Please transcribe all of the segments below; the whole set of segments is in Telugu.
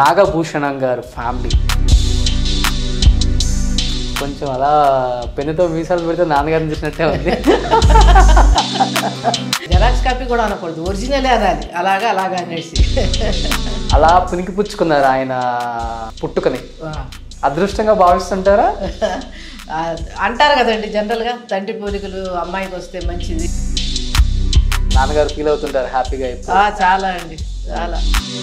నాగభూషణం గారు ఫ్యామిలీ కొంచెం అలా పెన్నుతో మీసాలు పెడితే నాన్నగారిని చూసినట్టే ఉంది. జెరాక్స్ కాపీ కూడా అనకూడదు, ఒరిజినలే అనాలి. అలాగా అనేసి అలా పునికి పుచ్చుకున్నారు ఆయన పుట్టుకని. అదృష్టంగా భావిస్తుంటారా? అంటారు కదండి జనరల్గా, తండ్రి పోలికలు అమ్మాయికి వస్తే మంచిది. నాన్నగారు ఫీల్ అవుతుంటారు హ్యాపీగా? చాలా అండి, చాలా.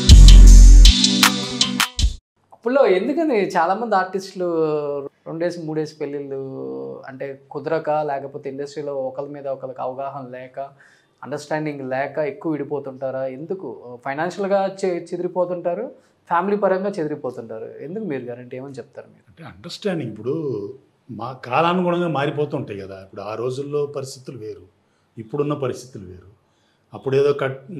అప్పుడులో ఎందుకని చాలామంది ఆర్టిస్టులు 2 డేస్ 3 డేస్ పెళ్ళిళ్ళు అంటే కుదరక, లేకపోతే ఇండస్ట్రీలో ఒకరి మీద ఒకరికి అవగాహన లేక, అండర్స్టాండింగ్ లేక ఎక్కువ విడిపోతుంటారా? ఎందుకు? ఫైనాన్షియల్గా చెదిరిపోతుంటారు, ఫ్యామిలీ పరంగా చెదిరిపోతుంటారు. ఎందుకు మీరు గారంటే ఏమని చెప్తారు మీరు? అంటే అండర్స్టాండింగ్ ఇప్పుడు మా కాలానుగుణంగా మారిపోతుంటాయి కదా. ఇప్పుడు ఆ రోజుల్లో పరిస్థితులు వేరు, ఇప్పుడున్న పరిస్థితులు వేరు. అప్పుడేదో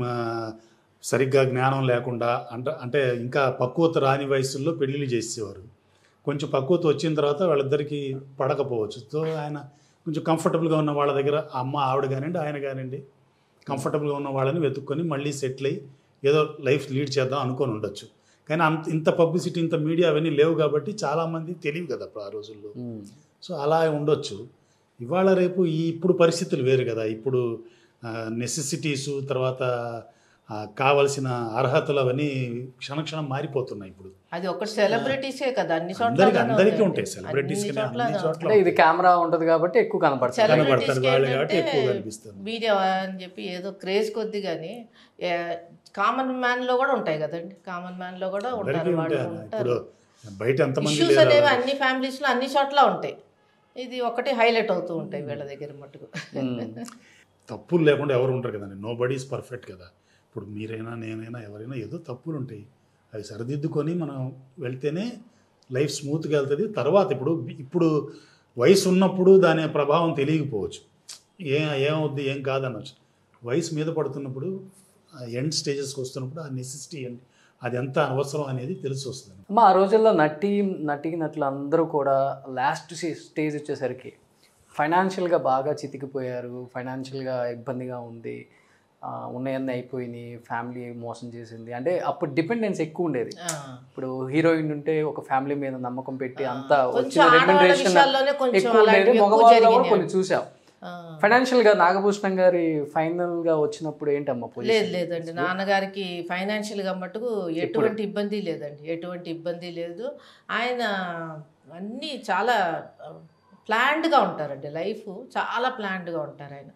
సరిగ్గా జ్ఞానం లేకుండా అంటే ఇంకా పక్వత రాని వయసుల్లో పెళ్ళిళ్ళు చేసేవారు. కొంచెం పక్వత వచ్చిన తర్వాత వాళ్ళిద్దరికీ పడకపోవచ్చు. సో ఆయన కొంచెం కంఫర్టబుల్గా ఉన్న వాళ్ళ దగ్గర ఆవిడ కానివ్వండి ఆయన కానివ్వండి కంఫర్టబుల్గా ఉన్న వాళ్ళని వెతుక్కొని మళ్ళీ సెటిల్ అయ్యి ఏదో లైఫ్ లీడ్ చేద్దాం అనుకొని ఉండొచ్చు. కానీ ఇంత పబ్లిసిటీ, ఇంత మీడియా అవన్నీ లేవు కాబట్టి చాలామంది తెలియదు కదా అప్పుడు ఆ రోజుల్లో. సో అలా ఉండొచ్చు. ఇవాళ రేపు ఇప్పుడు పరిస్థితులు వేరు కదా. ఇప్పుడు నెసెసిటీసు, తర్వాత కావలసిన అర్హతలు అవన్నీ క్షణక్షణం మారిపోతున్నాయి. ఇప్పుడు అది ఒక సెలబ్రిటీసే కదా, అన్ని చోట్ల అందరికీ ఉంటాయి సెలబ్రిటీస్. ఇది కెమెరా ఉంటుంది కాబట్టి ఎక్కువ కనపడతారు వాళ్ళు కాబట్టి ఎక్కువ కనిపిస్తారు. మీడియా అని చెప్పి ఏదో క్రేజ్ కొద్ది, కానీ కామన్ మ్యాన్ లో కూడా ఉంటాయి కదండి. కామన్ మ్యాన్ లో కూడా ఉంటారు వాళ్ళు. ఇప్పుడు బయట ఎంతమంది ఇష్యూస్ అనేవి అన్ని ఫ్యామిలీస్ లో అన్ని చోట్ల ఉంటాయి. ఇది ఒకటి హైలైట్ అవుతూ ఉంటాయి వీళ్ళ దగ్గర మట్టుకు. తప్పులు లేకుండా ఎవరు ఉంటారు కదండి. నో బడీ ఈజ్ పర్ఫెక్ట్ కదా. ఇప్పుడు మీరైనా నేనైనా ఎవరైనా ఏదో తప్పులు ఉంటాయి, అవి సరిదిద్దుకొని మనం వెళ్తేనే లైఫ్ స్మూత్గా వెళ్తుంది. తర్వాత ఇప్పుడు వయసు ఉన్నప్పుడు దాని ప్రభావం తెలియకపోవచ్చు, ఏమవుద్ది ఏం కాదనొచ్చు. వయసు మీద పడుతున్నప్పుడు ఎండ్ స్టేజెస్కి వస్తున్నప్పుడు ఆ నెసెసిటీ అది ఎంత అవసరం అనేది తెలిసి వస్తుంది. ఆ రోజుల్లో నటులు అందరూ కూడా లాస్ట్ స్టేజ్ వచ్చేసరికి ఫైనాన్షియల్గా బాగా చితికిపోయారు, ఫైనాన్షియల్గా ఇబ్బందిగా ఉంది, ఉన్నాయన్నీ అయిపోయినాయి, ఫ్యామిలీ మోసం చేసింది. అంటే అప్పుడు డిపెండెన్స్ ఎక్కువ ఉండేది. ఇప్పుడు హీరోయిన్ ఉంటే ఒక ఫ్యామిలీ మీద నమ్మకం పెట్టి అంతా వచ్చిన రెమ్యునరేషన్ ఎక్కువ ఉండేది. మగవాళ్ళలో కూడా కొన్ని చూసాం. ఫైనాన్షియల్గా నాగభూషణం గారి ఫైనల్గా వచ్చినప్పుడు ఏంటమ్మా? లేదండి, నాన్నగారికి ఫైనాన్షియల్గా మటుకు ఎటువంటి ఇబ్బంది లేదండి, ఎటువంటి ఇబ్బంది లేదు. ఆయన అన్నీ చాలా ప్లాన్డ్గా ఉంటారండి. లైఫ్ చాలా ప్లాన్డ్గా ఉంటారు ఆయన.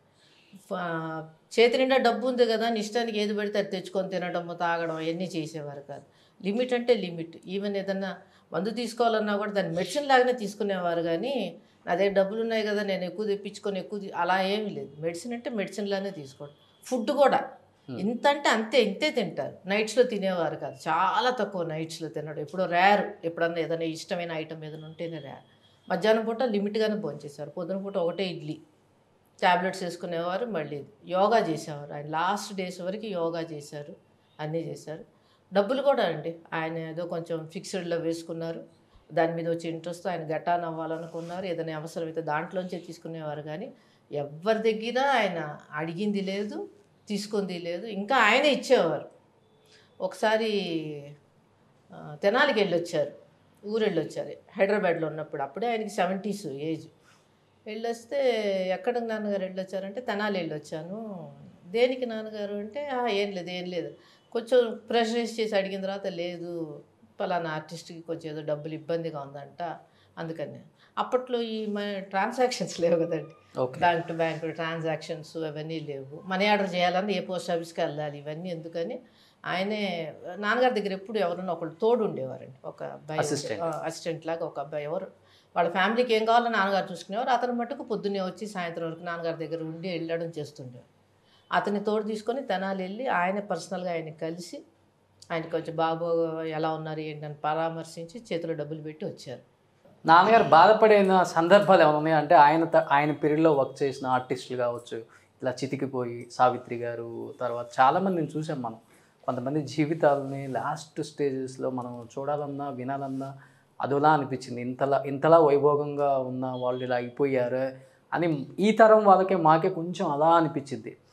చేతి నిండా డబ్బు ఉంది కదా అని ఇష్టానికి ఏది పెడితే అది తెచ్చుకొని తినడం, తాగడం అవన్నీ చేసేవారు కాదు. లిమిట్ అంటే లిమిట్. ఈవెన్ ఏదన్నా మందు తీసుకోవాలన్నా కూడా దాన్ని మెడిసిన్ లాగానే తీసుకునేవారు. కానీ నా దగ్గర డబ్బులు ఉన్నాయి కదా నేను ఎక్కువ తెప్పించుకొని అలా ఏమీ లేదు. మెడిసిన్ అంటే మెడిసిన్లానే తీసుకోవడం. ఫుడ్ కూడా ఇంత అంటే ఇంతే తింటారు. నైట్స్లో తినేవారు కాదు, చాలా తక్కువ నైట్స్లో తినడం. ఎప్పుడో రేర్, ఎప్పుడన్నా ఏదైనా ఇష్టమైన ఐటమ్ ఏదైనా ఉంటేనే రేర్. మధ్యాహ్నం పూట లిమిట్గానే భోంచేశారు. పొద్దున పూట ఒకటే ఇడ్లీ, ట్యాబ్లెట్స్ వేసుకునేవారు. మళ్ళీ యోగా చేసేవారు. ఆయన లాస్ట్ డేస్ వరకు యోగా చేశారు, అన్నీ చేశారు. డబ్బులు కూడా అండి ఆయన ఏదో కొంచెం ఫిక్స్డ్లో వేసుకున్నారు. దాని మీద వచ్చి ఇంట్రెస్ట్ ఆయన గట్టాన్ అవ్వాలనుకున్నారు. ఏదైనా అవసరమైతే దాంట్లోంచే తీసుకునేవారు. కానీ ఎవరి దగ్గర ఆయన అడిగింది లేదు, తీసుకుంది లేదు. ఇంకా ఆయనే ఇచ్చేవారు. ఒకసారి తెనాలికి వెళ్ళొచ్చారు, ఊరెళ్ళొచ్చారు హైదరాబాద్లో ఉన్నప్పుడు. అప్పుడే ఆయనకి 70s ఏజ్. వెళ్ళొస్తే ఎక్కడికి నాన్నగారు వెళ్ళొచ్చారంటే తెనాలి వెళ్ళొచ్చాను. దేనికి నాన్నగారు అంటే ఏం లేదు. కొంచెం ప్రెషరైజ్ చేసి అడిగిన తర్వాత లేదు పలానా ఆర్టిస్ట్కి కొంచెం ఏదో డబ్బులు ఇబ్బందిగా ఉందంట, అందుకని. అప్పట్లో ఈ ట్రాన్సాక్షన్స్ లేవు కదండి, బ్యాంక్ టు బ్యాంక్ ట్రాన్సాక్షన్స్ అవన్నీ లేవు. మనీ ఆర్డర్ చేయాలని ఏ పోస్ట్ ఆఫీస్కి వెళ్ళాలి, ఇవన్నీ ఎందుకని ఆయనే నాన్నగారి దగ్గర ఎప్పుడు ఎవరన్నా ఒకళ్ళు తోడు ఉండేవారండి. ఒక అబ్బాయి అసిస్టెంట్ లాగా ఒక అబ్బాయి, ఎవరు వాళ్ళ ఫ్యామిలీకి ఏం కావాలో నాన్నగారు చూసుకునేవారు. అతను మట్టుకు పొద్దున్నే వచ్చి సాయంత్రం వరకు నాన్నగారి దగ్గర ఉండి వెళ్ళడం చేస్తుండేవారు. అతని తోడు తీసుకొని తెనాలి వెళ్ళి ఆయన పర్సనల్గా ఆయన కలిసి ఆయన కొంచెం బాబు ఎలా ఉన్నారు ఏంటని పరామర్శించి చేతిలో డబ్బులు పెట్టి వచ్చారు. నాన్నగారు బాధపడిన సందర్భాలు ఏమైనా ఉన్నాయా? అంటే ఆయన పీరియడ్లో వర్క్ చేసిన ఆర్టిస్టులు కావచ్చు, ఇలా చితికిపోయి సావిత్రి గారు, తర్వాత చాలామందిని చూసాం మనం. కొంతమంది జీవితాలని లాస్ట్ స్టేజెస్లో మనం చూడాలన్నా వినాలన్నా అదోలా అనిపించింది. ఇంతలా వైభోగంగా ఉన్న వాళ్ళు ఇలా అయిపోయారు అని ఈ తరం వాళ్ళకే మాకే కొంచెం అలా అనిపించింది.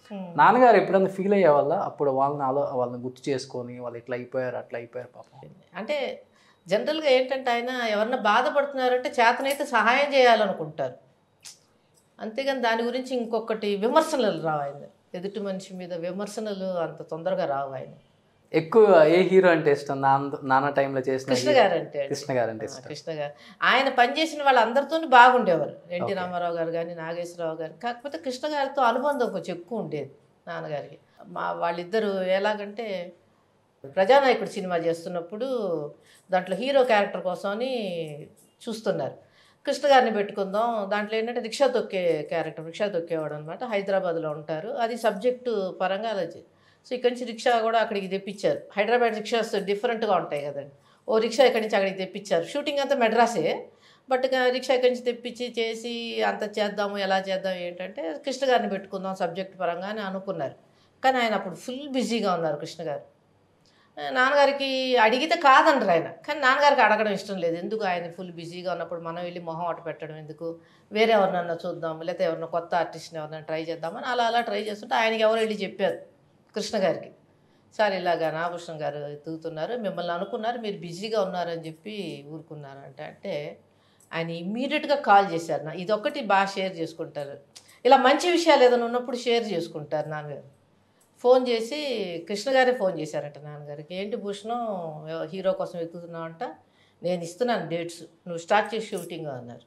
నాన్నగారు ఎప్పుడన్నా ఫీల్ అయ్యే వాళ్ళ అప్పుడు వాళ్ళని గుర్తు చేసుకొని వాళ్ళు ఇట్లా అయిపోయారు అట్లా అయిపోయారు పాపం? అంటే జనరల్గా ఏంటంటే ఆయన ఎవరన్నా బాధపడుతున్నారంటే చేతనైతే సహాయం చేయాలనుకుంటారు, అంతేగాని దాని గురించి ఇంకొకటి విమర్శనలు రావు ఆయన. ఎదుటి మనిషి మీద విమర్శనలు అంత తొందరగా రావు ఆయన. ఎక్కువ ఏ హీరో అంటే ఇష్టం? నాన్న టైంలో చేసిన కృష్ణ గారు అంటే కృష్ణ గారు అంటే ఇష్టం. కృష్ణ గారు ఆయన పనిచేసిన వాళ్ళందరితో బాగుండేవారు. ఎన్టీ రామారావు గారు కానీ నాగేశ్వరరావు గారు. కాకపోతే కృష్ణ గారితో అనుబంధం కొంచెం ఎక్కువ ఉండేది నాన్నగారికి. వాళ్ళిద్దరూ ఎలాగంటే ప్రజానాయకుడు సినిమా చేస్తున్నప్పుడు దాంట్లో హీరో క్యారెక్టర్ కోసమని చూస్తున్నారు. కృష్ణ గారిని పెట్టుకుందాం, దాంట్లో ఏంటంటే రిక్షా తొక్కేవాడు అనమాట. హైదరాబాద్లో ఉంటారు. అది సబ్జెక్టు పరంగా అలా. సో ఇక్కడి నుంచి రిక్షా కూడా అక్కడికి తెప్పించారు. హైదరాబాద్ రిక్షాస్ డిఫరెంట్గా ఉంటాయి కదండి. ఓ రిక్షా ఇక్కడి నుంచి అక్కడికి తెప్పించారు. షూటింగ్ అంతా మెడ్రాసే, బట్ రిక్షా ఇక్కడి నుంచి తెప్పించి చేసి అంత చేద్దాము, ఎలా చేద్దాం ఏంటంటే కృష్ణ గారిని పెట్టుకుందాం సబ్జెక్ట్ పరంగా అని అనుకున్నారు. కానీ ఆయన అప్పుడు ఫుల్ బిజీగా ఉన్నారు కృష్ణ గారు. నాన్నగారికి అడిగితే కాదంటారు ఆయన, కానీ నాన్నగారికి అడగడం ఇష్టం లేదు. ఎందుకు, ఆయన ఫుల్ బిజీగా ఉన్నప్పుడు మనం వెళ్ళి మొహం అటు పెట్టడం ఎందుకు, వేరే ఎవరినన్నా చూద్దాం, లేకపోతే ఎవరన్నా కొత్త ఆర్టిస్ట్ని ఎవరైనా ట్రై చేద్దామని అలా ట్రై చేస్తుంటే ఆయనకి ఎవరు వెళ్ళి చెప్పారు కృష్ణ గారికి, సార్ ఇలాగా నాగభూషణం గారు ఎదుగుతున్నారు, మిమ్మల్ని అనుకున్నారు, మీరు బిజీగా ఉన్నారని చెప్పి ఊరుకున్నారంట. అంటే ఆయన ఇమ్మీడియట్గా కాల్ చేశారు. ఇదొక్కటి బాగా షేర్ చేసుకుంటారు, ఇలా మంచి విషయాలు ఏదైనా ఉన్నప్పుడు షేర్ చేసుకుంటారు నాన్నగారు. ఫోన్ చేసి కృష్ణ గారే ఫోన్ చేశారంట నాన్నగారికి, ఏంటి భూషణం హీరో కోసం వెతుకుతున్నావు అంట, నేను ఇస్తున్నాను డేట్స్, నువ్వు స్టార్ట్ చేసి షూటింగ్ అన్నారు.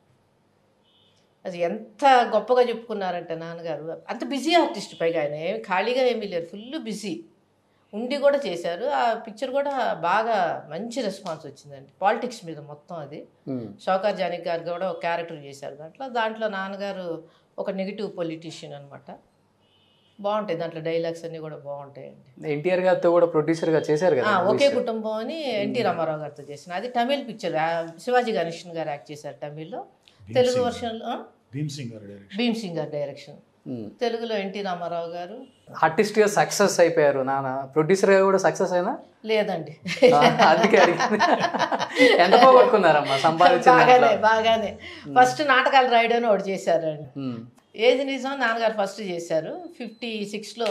అది ఎంత గొప్పగా చెప్పుకున్నారంటే నాన్నగారు. అంత బిజీ ఆర్టిస్ట్, పైగా ఆయన ఏమి ఖాళీగా ఏమీ లేరు, ఫుల్ బిజీ ఉండి కూడా చేశారు. ఆ పిక్చర్ కూడా బాగా మంచి రెస్పాన్స్ వచ్చిందండి. పాలిటిక్స్ మీద మొత్తం అది. షౌకార్ జానకి గారు కూడా ఒక క్యారెక్టర్ చేశారు దాంట్లో నాన్నగారు ఒక నెగిటివ్ పొలిటీషియన్ అనమాట. బాగుంటాయి దాంట్లో, డైలాగ్స్ అన్నీ కూడా బాగుంటాయండి. ఎన్టీఆర్ గారితో కూడా ప్రొడ్యూసర్గా చేశారు కదా, ఒకే కుటుంబం అని ఎన్టీ రామారావు గారితో చేసిన. అది తమిళ్ పిక్చర్, శివాజీ గణేషన్ గారు యాక్ట్ చేశారు తమిళ్లో. తెలుగు వర్షన్లో భీమ్ సింగ్ గారు డైరెక్షన్, తెలుగులో ఎన్టీ రామారావు గారు. ఆర్టిస్ట్గా సక్సెస్ అయిపోయారు నాన్న, ప్రొడ్యూసర్గా కూడా సక్సెస్ అయినా లేదండి. అందుకే ఎంత పోగొట్టుకున్నారమ్మా సంపాదించిన? బాగానే ఫస్ట్ నాటకాలు రాయడం ఒకటి చేశారండి. ఏజ్ నిజం నాన్నగారు ఫస్ట్ చేశారు 56లో.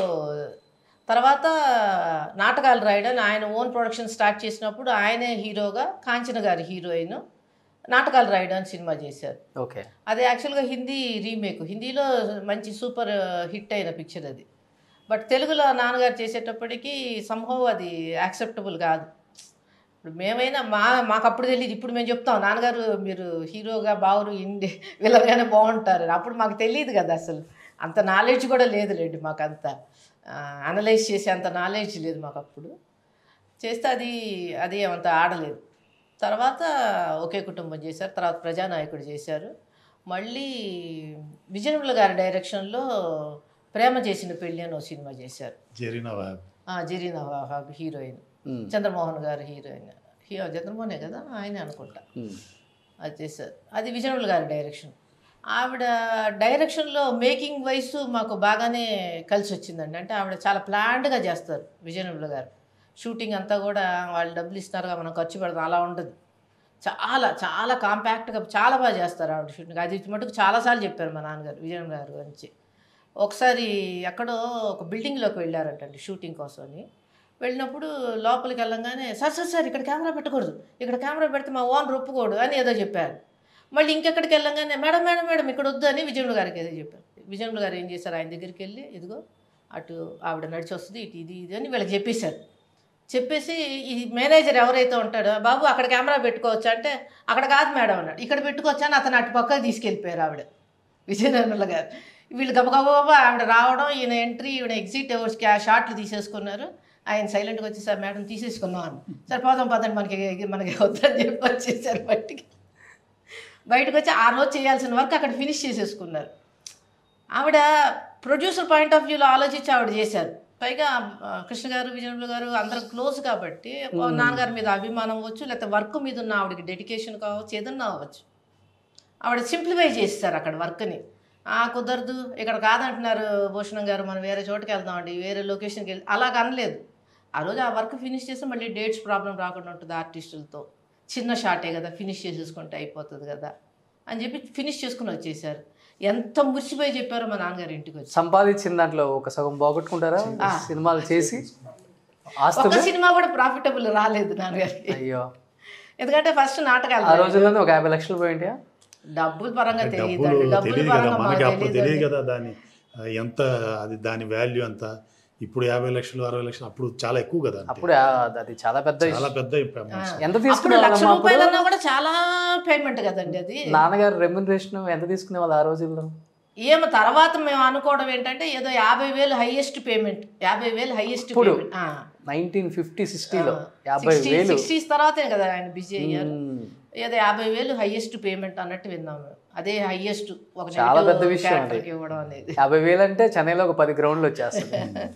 తర్వాత నాటకాలు రాయడం ఆయన ఓన్ ప్రొడక్షన్ స్టార్ట్ చేసినప్పుడు ఆయనే హీరోగా, కాంచన గారి హీరోయిన్, నాటకాలు రాయడానికి సినిమా చేశారు. ఓకే, అది యాక్చువల్గా హిందీ రీమేక్, హిందీలో మంచి సూపర్ హిట్ అయిన పిక్చర్ అది. బట్ తెలుగులో నాన్నగారు చేసేటప్పటికి సంహవ్ అది యాక్సెప్టబుల్ కాదు. ఇప్పుడు మేమైనా మాకు అప్పుడు తెలియదు, ఇప్పుడు మేము చెప్తాం నాన్నగారు మీరు హీరోగా బాగురు విలన్గానే బాగుంటారు. అప్పుడు మాకు తెలియదు కదా, అసలు అంత నాలెడ్జ్ కూడా లేదులేండి, మాకు అంత అనలైజ్ చేసే అంత నాలెడ్జ్ లేదు మాకు అప్పుడు. చేస్తే అది అంత ఆడలేదు. తర్వాత ఒకే కుటుంబం చేశారు, తర్వాత ప్రజానాయకుడు చేశారు. మళ్ళీ విజయనుల గారి డైరెక్షన్లో ప్రేమ చేసిన పెళ్ళి అని ఒక సినిమా చేశారు. జరీనా వాహాబ్ హీరోయిన్, చంద్రమోహన్ గారు హీరోయిన్. చంద్రమోహనే కదా ఆయనే అనుకుంటా. అది చేశారు. అది విజయనుల గారి డైరెక్షన్. ఆవిడ డైరెక్షన్లో మేకింగ్ వైస్ మాకు బాగానే కలిసి వచ్చిందండి. అంటే ఆవిడ చాలా ప్లాన్డ్గా చేస్తారు విజయనుల గారు. షూటింగ్ అంతా కూడా వాళ్ళు డబ్బులు ఇస్తారుగా, మనం ఖర్చు పెడతాం, అలా ఉండదు. చాలా చాలా కాంపాక్ట్గా చాలా బాగా చేస్తారు ఆవిడ షూటింగ్. అది మటుకు చాలాసార్లు చెప్పారు మా నాన్నగారు విజయనుల గారి గురించి. ఒకసారి ఎక్కడో ఒక బిల్డింగ్లోకి వెళ్ళారంటండి షూటింగ్ కోసమని. వెళ్ళినప్పుడు లోపలికి వెళ్ళంగానే సార్ ఇక్కడ కెమెరా పెట్టకూడదు, ఇక్కడ కెమెరా పెడితే మా ఓనర్ ఒప్పుకోడు అని ఏదో చెప్పారు. మళ్ళీ ఇంకెక్కడికి వెళ్ళంగానే మేడం ఇక్కడ వద్దు అని విజయనుల గారికి ఏదో చెప్పారు. విజయనుల గారు ఏం చేశారు, ఆయన దగ్గరికి వెళ్ళి ఇదిగో అటు ఆవిడ నడిచి వస్తుంది, ఇటు ఇది అని వీళ్ళకి చెప్పేశారు. చెప్పేసి ఈ మేనేజర్ ఎవరైతే ఉంటాడో, బాబు అక్కడ కెమెరా పెట్టుకోవచ్చు అంటే, అక్కడ కాదు మేడం అన్నాడు, ఇక్కడ పెట్టుకోవచ్చు అని అతను అటు పక్కకు తీసుకెళ్ళిపోయారు ఆవిడ విజయనుల గారు. వీళ్ళు గబగబా ఆవిడ రావడం, ఈయన ఎంట్రీ, ఈవిడ ఎగ్జిట్, షార్ట్లు తీసేసుకున్నారు. ఆయన సైలెంట్గా వచ్చి సార్ మేడం తీసేసుకున్నాం అని, సరే పదండి మనకి వద్దని చెప్పి వచ్చేసారు బయటకు వచ్చి ఆ రోజు చేయాల్సిన వర్క్ అక్కడ ఫినిష్ చేసేసుకున్నారు. ఆవిడ ప్రొడ్యూసర్ పాయింట్ ఆఫ్ వ్యూలో ఆలోచించి ఆవిడ చేశారు. పైగా కృష్ణ గారు విజయనుల గారు అందరూ క్లోజ్ కాబట్టి నాన్నగారి మీద అభిమానం అవ్వచ్చు, లేకపోతే వర్క్ మీద ఉన్న ఆవిడకి డెడికేషన్ కావచ్చు, ఏదన్నా అవ్వచ్చు. ఆవిడ సింప్లిఫై చేస్తారు అక్కడ వర్క్ని. కుదరదు ఇక్కడ కాదంటున్నారు భూషణం గారు, మనం వేరే చోటుకి వెళ్దామండి, వేరే లొకేషన్కి వెళ్ళి అలాగ అనలేదు. ఆ రోజు ఆ వర్క్ ఫినిష్ చేస్తే మళ్ళీ డేట్స్ ప్రాబ్లం రాకుండా ఉంటుంది ఆర్టిస్టులతో, చిన్న షాటే కదా ఫినిష్ చేసేసుకుంటే అయిపోతుంది కదా అని చెప్పి ఫినిష్ చేసుకుని వచ్చేసారు. ఎంత మురిసిపోయి చెప్పారో మా నాన్నగారు ఇంటికి వచ్చి. సంపాదించిన దాంట్లో ఒక సగం పోగొట్టుకుంటారా సినిమాలు చేసి? ఒక సినిమా కూడా ప్రాఫిటబుల్ రాలేదు నాన్నగారికి. అయ్యో. ఎందుకంటే ఫస్ట్ నాటకాలు ఆ రోజుల్లో ఒక 50 లక్షలు పోయింటా? డబ్బుల పరంగా తెలియదు, డబ్బుల తెలియదు కదా పరంగా మనకి, మాకు అప్పుడు తెలియదు కదా దాని ఎంత, అది దాని వాల్యూ ఎంత. ఇప్పుడు 50 లక్షలు 60 లక్షలు అప్పుడు చాలా ఎక్కువ కదా. అప్పుడు అది చాలా పెద్ద చాలా పెద్ద ఎంత అప్పుడు తీసుకునే ₹1,00,000 కూడా చాలా పేమెంట్ కదండి అది. నాన్నగారు రెమ్యునరేషన్ ఎంత తీసుకునే వాళ్ళు ఆ రోజుల్లో? ఏమో తర్వాత మేము అనుకోవడం ఏంటంటే ఏదో 50,000 హైయెస్ట్ పేమెంట్, 50,000 హైయెస్ట్ పేమెంట్. 1950-60లో 50,000. 60s తర్వాతే కదా ఆయన బిజీ అయ్యారు. ఏదో 50,000 హైయెస్ట్ పేమెంట్ అన్నట్టు విన్నాము. అదే హైయెస్ట్ ఒక చాలా పెద్ద విషయం ఇవ్వడం అనేది. 50,000 అంటే చెన్నైలో ఒక 10 గ్రౌండ్లు వచ్చేస్తుంది.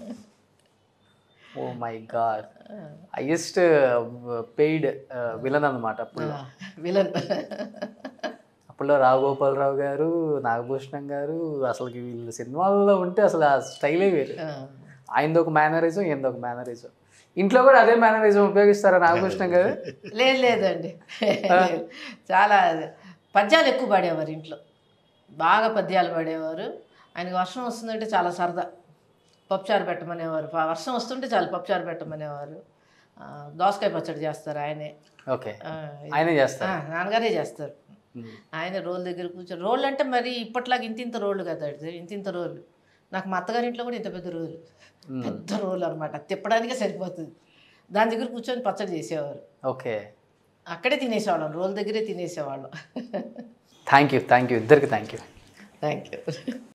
Oh my God. Highest paid villain అనమాట అప్పుడు. విలన్ అప్పుడులో రావుగోపాలరావు గారు, నాగభూషణం గారు, అసలుకి వీళ్ళు సినిమాల్లో ఉంటే అసలు ఆ స్టైలే వేరు. ఆయనది ఒక మేనరిజం, ఈయనది ఒక మేనరిజం. ఇంట్లో కూడా అదే మేనరిజం ఉపయోగిస్తారా నాగభూషణం గారు? లేదండి, చాలా పద్యాలు ఎక్కువ పాడేవారు ఇంట్లో, బాగా పద్యాలు పాడేవారు. ఆయనకి వర్షం వస్తుందంటే చాలా సరదా, పప్పుచారు పెట్టమనేవారు. వర్షం వస్తుంటే చాలు పప్పుచారు పెట్టమనేవారు. దోసకాయ పచ్చడి చేస్తారు ఆయనే. ఓకే, ఆయనే చేస్తారు, నాన్నగారే చేస్తారు. ఆయన రోల్ దగ్గర కూర్చొని, రోళ్ళు అంటే మరి ఇప్పట్లాగా ఇంతింత రోళ్ళు కదా, ఇంతింత రోళ్ళు. నాకు మా అత్తగారింట్లో కూడా ఇంత పెద్ద రోలు, పెద్ద రోలు అనమాట, తిప్పడానికే సరిపోతుంది. దాని దగ్గర కూర్చొని పచ్చడి చేసేవారు. ఓకే, అక్కడే తినేసేవాళ్ళం, రోల్ దగ్గరే తినేసేవాళ్ళం. థ్యాంక్ యూ ఇద్దరికి థ్యాంక్ యూ.